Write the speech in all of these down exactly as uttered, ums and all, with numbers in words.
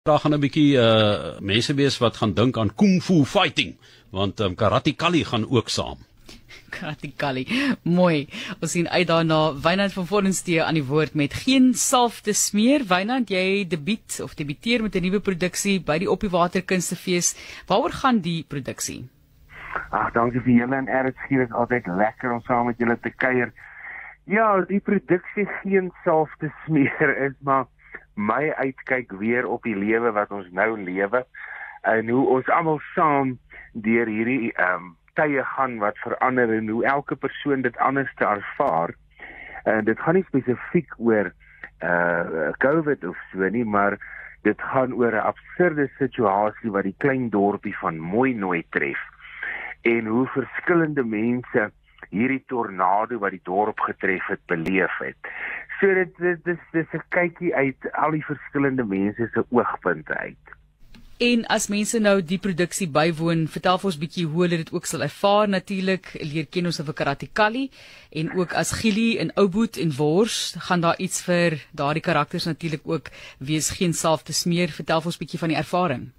Daar gaan 'n bietjie uh, mense wees wat gaan dink aan kung fu fighting, want um, karate kali gaan ook saam. Karate kali, mooi. Ons sien uit daarna. Wynand van Vollenstee aan die woord met geen salf te smeer. Wynand, jy debuut of debuteer met 'n nuwe produksie by die Oppiwater Kunstefees. Waaroor gaan die produksie? Ag, dankie vir julle en R S G, dit is altyd lekker om saam met julle te kuier. Ja, die produksie geen salf te smeer is maar my uitkyk weer op die lewe wat ons nou lewe en hoe ons almal saam deur hierdie um, tye gaan wat verander en hoe elke persoon dit anders te ervaar. En dit gaan nie spesifiek oor uh, COVID of so nie, maar dit gaan oor 'n absurde situasie wat die klein dorpie van Mooie tref en hoe verskillende mense hierdie tornado wat die dorp getref het, beleef het. So dit, dit, dit, dit is 'n kykie uit al die verskillende mense se oogpunte uit. En as mense nou die produksie bywoon, vertel vir ons bietjie hoe hulle dit ook sal ervaar natuurlik, leer ken ons of 'n karate kali, en ook as Gili en Ouboet en Wors, gaan daar iets vir daardie karakters natuurlik ook wees, geen salf te smeer. Vertel vir ons bietjie van die ervaring.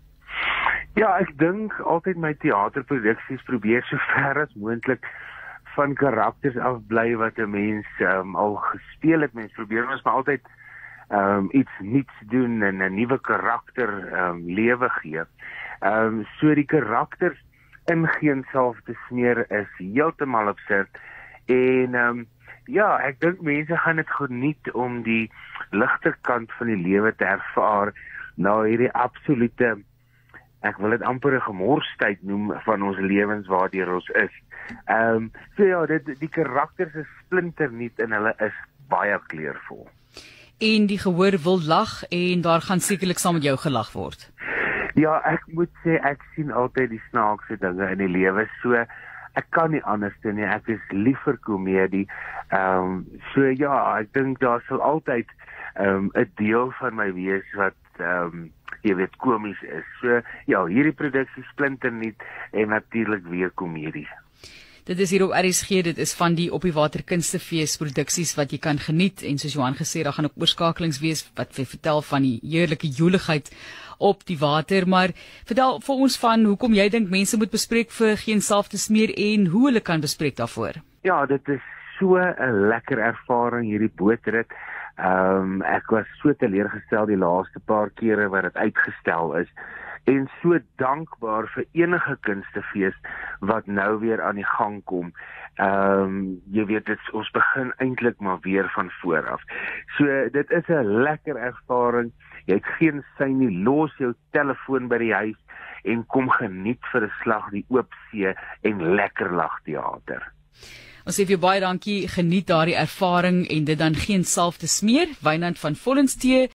Ja, ek dink altyd my teaterproduksies probeer so ver as moontlik van karakters afbly wat 'n mens um, al gespeel het. Mens probeer ons maar altyd um, iets niets doen en 'n nuwe karakter um, lewe gee. Um, so die karakters in geen salf te smeer is heeltemal absurd. En um, ja, ek dink mense gaan dit geniet om die ligter kant van die lewe te ervaar na hierdie absolute, ek wil dit amper 'n gemorstyd noem van ons lewens waardeur ons is. Ehm um, so ja, dit, die karakters is splinternuut en hulle is baie kleurvol. En die gehoor wil lag en daar gaan sekerlik saam met jou gelag word. Ja, ek moet sê ek sien altyd die snaakse dinge in die lewe, so ek kan nie anders doen nie. Ek is lief vir komedie. Ehm um, so ja, ek dink daar sal altyd ehm um, 'n deel van my wees wat ehm um, jy weet komies is. So ja, hierdie produksie splinternuut en natuurlik weer komedie. Dit is hier op R S G, dit is van die Oppiwater Kunstefees produksies wat jy kan geniet, en soos Johan gesê, daar gaan ook oorskakelings wees wat vir vertel van die heerlike joeligheid op die water, maar vertel vir ons van hoekom jy dink mense moet bespreek vir geen salf te smeer en hoe hulle kan bespreek daarvoor. Ja, dit is so 'n lekker ervaring hierdie bootrit. Um, ek was so teleurgestel die laaste paar kere wat dit uitgestel is en so dankbaar vir enige kunstefees wat nou weer aan die gang kom. Um, jy weet, dit, ons begin eintlik maar weer van voor af. So dit is 'n lekker ervaring. Jy het geen sein nie, los jou telefoon by die huis en kom geniet vir 'n slag die oop see en lekker lagteater. Ons sê vir jou baie dankie, geniet daardie ervaring en dit dan geen salf te smeer. Wynand van Vollenstee